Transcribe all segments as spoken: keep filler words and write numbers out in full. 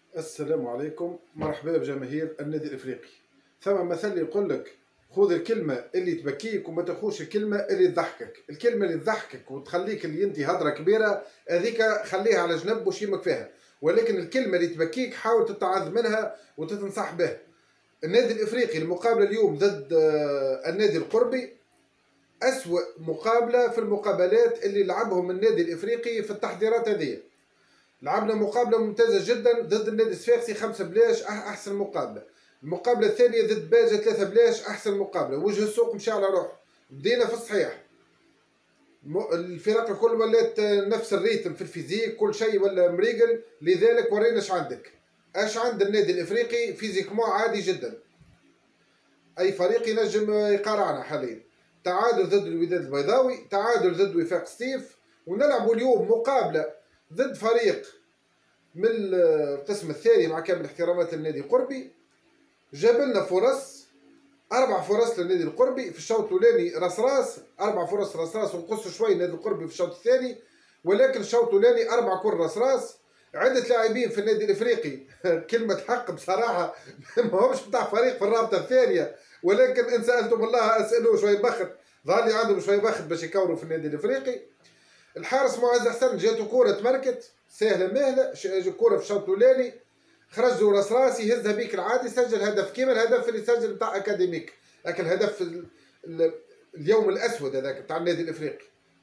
السلام عليكم، مرحبا بجماهير النادي الافريقي. ثم مثل يقول لك خذ الكلمه اللي تبكيك وما تاخوش الكلمه اللي تضحكك. الكلمه اللي تضحكك وتخليك اللي انت هضره كبيره هذيك خليها على جنب وش يمك فيها، ولكن الكلمه اللي تبكيك حاول تتعظ منها وتتنصح بها. النادي الافريقي المقابله اليوم ضد النادي القربي أسوأ مقابله في المقابلات اللي لعبهم النادي الافريقي في التحضيرات هذه. لعبنا مقابلة ممتازة جدا ضد النادي الصفاقسي خمسة بلاش أحسن مقابلة. المقابلة الثانية ضد باجة ثلاثة بلاش أحسن مقابلة. وجه السوق مشى على روحه، بدينا في الصحيح. الفرق الكل ولات نفس الريتم في الفيزيك، كل شيء ولا مريقل، لذلك ورينا اش عندك. اش عند النادي الافريقي فيزيكمون عادي جدا. اي فريق ينجم يقارعنا حاليا. تعادل ضد الوداد البيضاوي، تعادل ضد وفاق سطيف، ونلعبوا اليوم مقابلة ضد فريق من القسم الثاني مع كامل احترامات للنادي القربي. جاب لنا فرص، اربع فرص للنادي القربي في الشوط الاولاني، راس راس اربع فرص راس راس، ونقصوا شوي النادي القربي في الشوط الثاني، ولكن الشوط الاولاني اربع كور راس راس. عده لاعبين في النادي الافريقي كلمه حق بصراحه ما همش بتاع فريق في الرابطه الثانيه، ولكن ان سالتم الله اسالوه شوي بخت، ظهر لي عندهم شوي بخت باش يكوروا في النادي الافريقي. الحارس معز حسن جاته كوره تمركت سهله مهله، كوره في الشوط الاولاني خرجوا راس راس يهزها بيك العادي، سجل هدف كيما الهدف اللي سجل بتاع اكاديميك، لكن الهدف اليوم الاسود هذاك بتاع النادي الافريقي.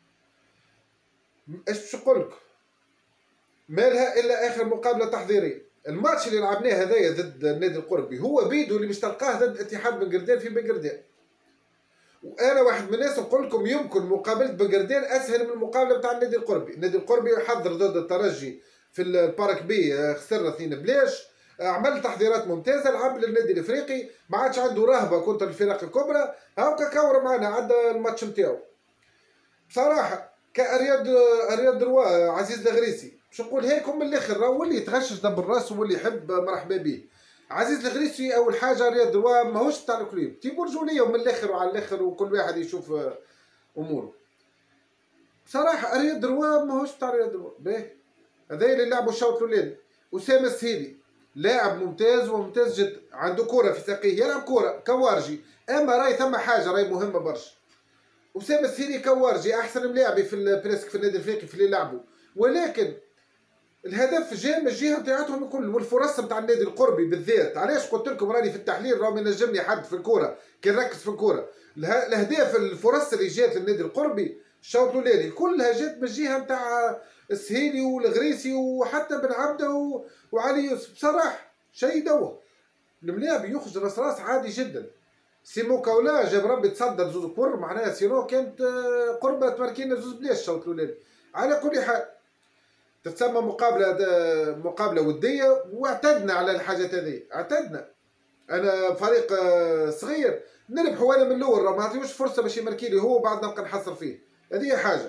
ايش باش نقول لك؟ مالها الا اخر مقابله تحضيريه. الماتش اللي لعبناه هذايا ضد النادي القربي هو بيدو اللي باش تلقاه ضد اتحاد بن قردان في بن قردان. وانا واحد من الناس نقول لكم يمكن مقابله بن قردان اسهل من المقابله بتاع النادي القربي. النادي القربي يحضر ضد الترجي في البارك بي، خسرنا اثنين بلاش، عمل تحضيرات ممتازه، لعب للنادي الافريقي ما عادش عنده رهبه كنت الفرق الكبرى، هاكا كور معنا عدى الماتش نتاعو. بصراحه كارياد ارياد دروا عزيز الغريسي باش نقول هيكم من الاخر، راهو واللي يتغشش دب الراس واللي يحب مرحبا به. عزيز الغريسي اول حاجه رياض دروا ماهوش تاع الكلوب، تي برجوليه ومن الاخر وعلى الاخر وكل واحد يشوف اموره. بصراحه رياض دروا ماهوش تاع رياض دروا. باهي هذا اللي لعبوا الشوط الاولاني. اسامه السهيلي لاعب ممتاز وممتاز جدا، عنده كره في ساقيه يلعب كره كوارجي، اما راي ثم حاجه راي مهمه برشا. اسامه السهيلي كوارجي احسن ملاعبي في البريسك في النادي الافريقي في اللي لعبوا، ولكن الهدف جاء من الجهه نتاعتهم الكل والفرص نتاع النادي القربي بالذات. علاش قلت لكم راني في التحليل راهو ينجمني حد في الكوره كي نركز في الكوره. الاهداف الفرص اللي جات للنادي القربي الشوط الاولاني كلها جات من الجهه نتاع السهيلي والغريسي وحتى بن عبده وعلي يوسف. بصراحه شيء دوه الملاعب يخرج راس راس عادي جدا. سيمو كولا جاب ربي تصدر زوز كور، معناها سينو كانت قربة تماركينا زوز بلاش الشوط الاولاني. على كل حال تتسمى مقابله مقابله وديه، واعتدنا على الحاجات هذه، اعتدنا. انا فريق صغير نربحوا انا من الاول، راه ما عطيوش فرصه باش يماركي لي هو وبعد نبقى نحصر فيه، هذه حاجه.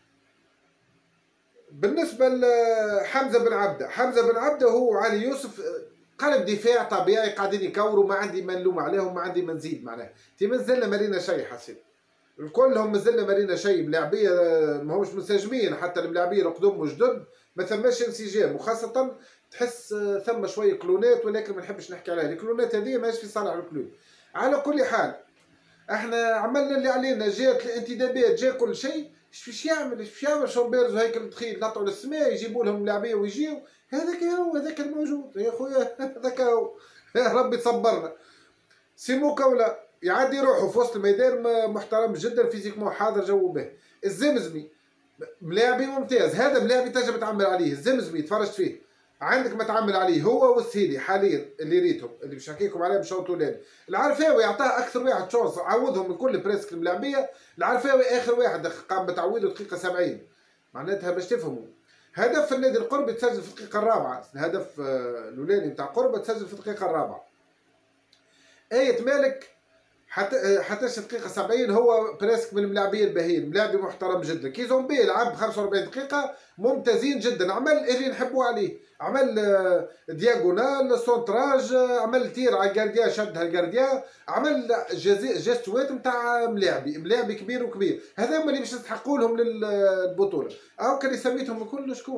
بالنسبه لحمزه بن عبده، حمزه بن عبده هو علي يوسف قلب دفاع طبيعي قاعدين يكوروا، ما عندي ما نلوم عليهم، ما عندي ما نزيد معناها. تي مازلنا مارينا شيء حسيت كلهم مازلنا مارينا شيء. ملاعبيه ماهوش منسجمين، حتى الملاعبيه القدم وجدد ما ثماش انسجام، وخاصه تحس ثم شويه كلونات، ولكن ما نحبش نحكي عليها. الكلونات هذه ماهيش في صالح الكلوب. على كل حال احنا عملنا اللي علينا، جات الانتدابات جا كل شيء. ايش باش يعمل ايش باش يعمل شومبيرز وهيكل تخيل نطعوا للسماء يجيبوا لهم لاعبيه ويجيو. هذاك هو هذاك الموجود يا خويا هذاك هو يا ربي تصبرنا. سيمو كولا يعدي روحه في وسط الميدان محترم جدا، فيزيكمون حاضر جو به. الزمزمي ملاعبي ممتاز، هذا ملاعبي تنجم تعمل عليه. الزمزمي تفرجت فيه، عندك ما تعمل عليه هو والسهيلي حاليا اللي ريتهم اللي باش نحكيكم عليه بالشوط الاولاني. العرفاوي عطاه اكثر واحد شونس، عوضهم من كل بريسك الملاعبيه. العرفاوي اخر واحد قام بتعويضه دقيقه سبعين، معناتها باش تفهموا. هدف النادي القربي تسجل في الدقيقه الرابعه، الهدف الاولاني نتاع قربه تسجل في الدقيقه الرابعه. آية مالك حتى حتى الدقيقة سبعين هو بريسك من الملاعبين الباهيين، ملاعبي محترم جدا. كي زومبي لعب خمسة وأربعين دقيقة ممتازين جدا، عمل اللي نحبوا عليه، عمل دياغونال سونتراج، عمل تير على الجارديا شدها الجارديا، عمل جاستوات نتاع ملاعبي ملاعبي كبير وكبير. هذا هما اللي باش نستحقوا لهم للبطولة. أو كان سميتهم الكل شكون؟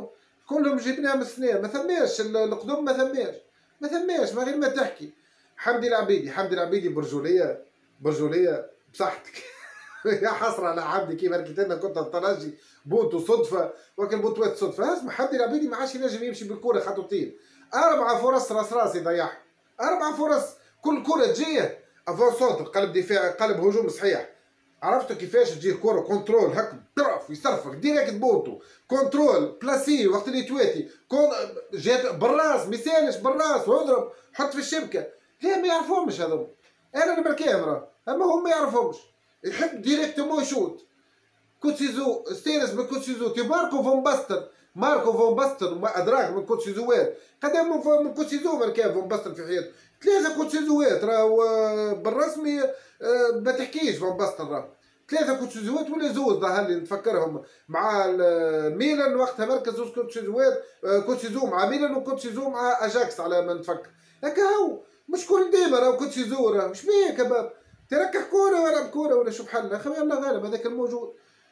كلهم جبناها من السنين، ما ثماش القدم، ما ثماش ما ثماش ما غير ما تحكي. حمدي العبيدي، حمدي العبيدي برجوليه برجوليه بصحتك. يا حسره على حمدي، كيما حكيت لنا كنت الترجي بونتو صدفه، ولكن بونتوات صدفه. اسمع، حمدي العبيدي ما عادش ينجم يمشي بالكره خطوتين، اربع فرص راس راس يضيعها، اربع فرص كل كره تجيه افون سونتر، قلب دفاع قلب هجوم صحيح. عرفتوا كيفاش تجي كره كنترول هكا طرف يصرفك ديريكت بونتو كنترول بلاسي وقت اللي تواتي كون جات بالراس ما يسالش بالراس واضرب حط في الشبكه. لا ما يعرفهمش هذوما، انا نبر كاميرا اما هم ما يعرفهمش، يحب ديريكتومون يشوت. كوتسيزو استانس من كوتسيزو كي ماركو فون باستن، ماركو فون باستن وما ادراك من كوتسيزوات قدام من كوتسيزو ما كان فون باستن في حياته ثلاثه كوتسيزوات راهو بالرسمي ما تحكيش فون باستن راه ثلاثه كوتسيزوات ولا زوز ظهر لي نتفكرهم مع ميلان وقتها مركز زوز كوتسيزوات، كوتسيزو مع ميلان وكوتسيزو مع اجاكس على ما نتفكر هكا. هو مش كل ديما راهو كوتسيزو راه مش بيك يا باب تركح كوره ولا بكوره ولا شوف حلنا خلي الله غالب هذاك الموجود.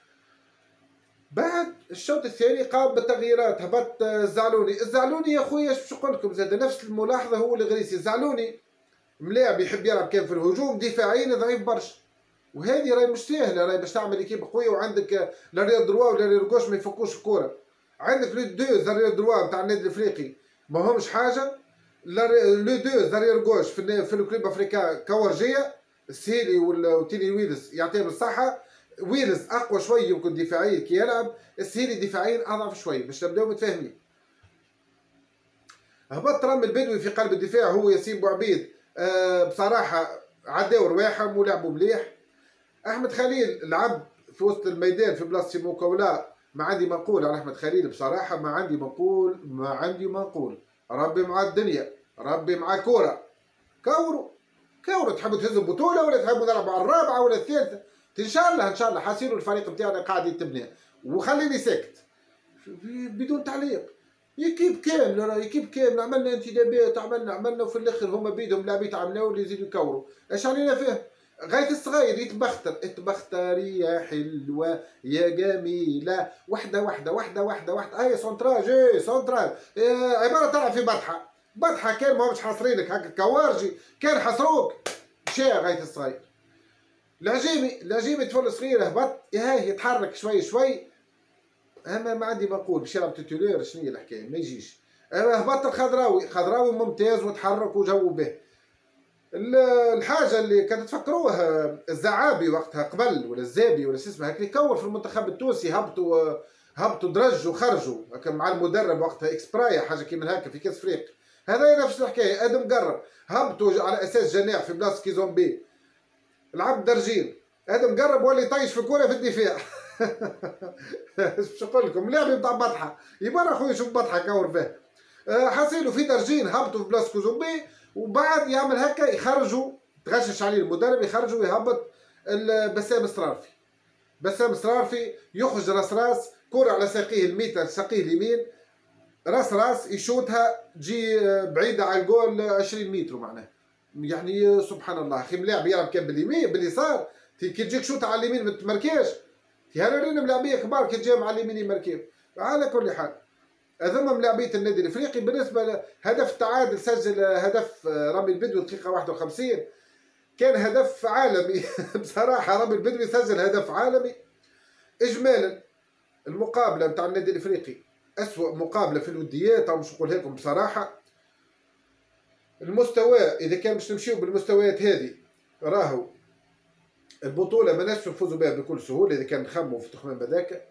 بعد الشوط الثاني قام بالتغييرات، هبط الزعلوني. الزعلوني يا خويا اش باش نقول لكم زاد نفس الملاحظه هو الغريسي. الزعلوني ملاعب يحب يلعب كان في الهجوم، دفاعيا ضعيف برشا، وهذه راهي مش ساهله، راهي باش تعمل ايكيب قويه وعندك لا ريال دروا ولا ريال كوش ما يفكوش الكوره. عندك لو دو زاريال دروا نتاع النادي الافريقي ما همش حاجه، لو دو زاريال كوش في, في الكلوب افريكا كورجيه السيلي وتيلي ويلز يعطيهم الصحه. ويلز اقوى شويه يمكن دفاعيا كي يلعب، السيلي دفاعيا اضعف شويه باش نبداو متفاهمين. هبط رامي البدوي في قلب الدفاع هو ياسين بوعبيد، أه بصراحه عداو رواحهم ولعبوا مليح. احمد خليل لعب في وسط الميدان في بلاصه موكولا، ما عندي ما نقول على احمد خليل بصراحه، ما عندي ما نقول ما عندي ما نقول. ربي مع الدنيا، ربي مع كوره، كوروا كوروا. تحبوا تهزوا بطوله ولا تحبوا نلعبوا على الرابعه ولا الثالثه؟ ان شاء الله ان شاء الله حاسينوا الفريق نتاعنا قاعد يتبنى، وخليني ساكت بدون تعليق. يكيب كامل راه يكيب كامل، عملنا انتدابات عملنا عملنا وفي الاخر هما بيدهم لاعبين عملوا اللي يزيدوا يكوروا. اش علينا فيه؟ غاية الصغير يتبختر اتبختري يا حلوة يا جميلة، وحدة وحدة وحدة وحدة وحدة هاي سونتراج ايه سونتراج إيه عبارة طلع في بطحة بطحة كان ما همش حاصرينك هكا كوارجي، كان حصروك مشى غاية الصغير. العجيمي العجيمي طفل صغير هبط هاي يتحرك شوي شوي، اما ما عندي ما نقول باش يلعب تيتولير شنو هي الحكاية ما يجيش. هبط الخضراوي، خضراوي ممتاز وتحرك وجو به. الحاجه اللي كانت تفكروها الزعابي وقتها قبل ولا الزابي ولا شو اسمه هكا يكور في المنتخب التونسي، هبطوا هبطوا درج وخرجوا كان مع المدرب وقتها اكسبرايا حاجه كيما هكا في كاس افريقيا. هذا نفس الحكايه ادم قرب هبطوا على اساس جناح في بلاصه كيزومبي لعب درجين، ادم قرب ولي طيش في كوره في الدفاع. ايش باش نقول لكم لاعب بتاع بطحه يبقى اخويا شوف بطحه كور فيه. حاسينه في درجين هبطوا في بلاصه كيزومبي وبعد يعمل هكا يخرجوا تغشش عليه المدرب يخرجوا ويهبط بسام الصرافي. بسام الصرافي يخرج راس راس كرة على ساقيه الميتر ساقيه اليمين راس راس يشوتها تجي بعيدة على الجول عشرين متر معناه. يعني سبحان الله اخي ملاعب يلعب كان باليمين باليسار كي تجيك شوطة على اليمين ما تمركاش. هذول ملاعبية كبار كي تجيهم على اليمين يمركيو. على كل حال هذوما ملاعبية النادي الافريقي. بالنسبة لهدف التعادل سجل هدف رامي البدوي دقيقة واحد وخمسين، كان هدف عالمي. بصراحة رامي البدوي سجل هدف عالمي. إجمالا المقابلة نتاع النادي الافريقي أسوأ مقابلة في الوديات، أو مش نقول لكم بصراحة. المستوى إذا كان باش نمشيو بالمستويات هذه راهو البطولة ما نجمش نفوزوا بها بكل سهولة إذا كان نخموا في التخمام هذاك.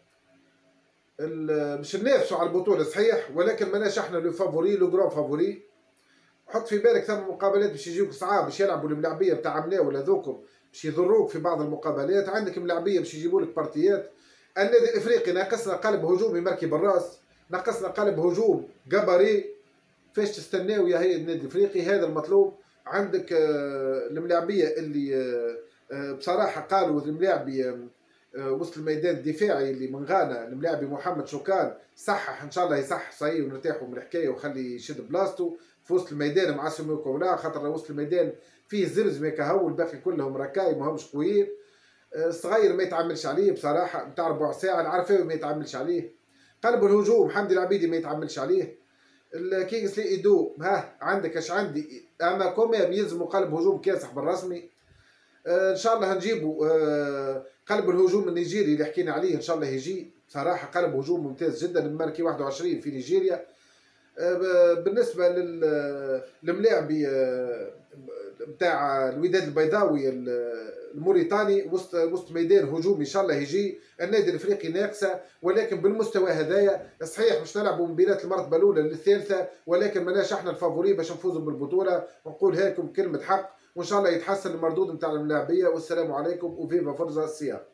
باش ننافسوا على البطولة صحيح، ولكن ماناش احنا لو فافوري لو غران فافوري. حط في بالك ثم مقابلات باش يجيوك صعاب باش يلعبوا الملاعبيه نتاع عملاوي هذوكم باش يضروك في بعض المقابلات. عندك ملاعبيه باش يجيبوا لك بارتيات. النادي الافريقي ناقصنا قلب هجومي مركي بالراس، ناقصنا قلب هجوم جبري. فاش تستناو يا هيئه النادي الافريقي؟ هذا المطلوب. عندك الملاعبيه اللي بصراحه قالوا الملاعبي وسط الميدان الدفاعي اللي من غانا الملاعبي محمد شوكان صحح ان شاء الله يصح صحيح ونرتاحوا من الحكايه وخلي يشد بلاصتو في وسط الميدان مع سموكو ولا خاطر وسط الميدان فيه زرزمه كهو الباقي كلهم ركاي ما همش قويين. الصغير ما يتعملش عليه بصراحه نتاع ربع ساعه العرفاوي ما يتعملش عليه قلب الهجوم حمدي العبيدي ما يتعملش عليه. الكينغسلي ايدو ها عندك اش عندي، اما كوميم يلزموا قلب هجوم كاسح بالرسمي. آه ان شاء الله هنجيبوا آه قلب الهجوم النيجيري اللي حكينا عليه، ان شاء الله يجي صراحه قلب هجوم ممتاز جدا، الماركي واحد وعشرين في نيجيريا. آه بالنسبه للملاعبي آه بتاع الوداد البيضاوي الموريتاني وسط وسط ميدان هجومي ان شاء الله يجي. النادي الافريقي ناقصه، ولكن بالمستوى هذايا صحيح مش نلعبوا من بينات المرتبه الاولى للثالثه، ولكن ماناش احنا الفافوري باش نفوزوا بالبطوله. ونقولها لكم كلمه حق، وان شاء الله يتحسن المردود نتاع الملاعبيه. والسلام عليكم وفيفا فرزا السيا.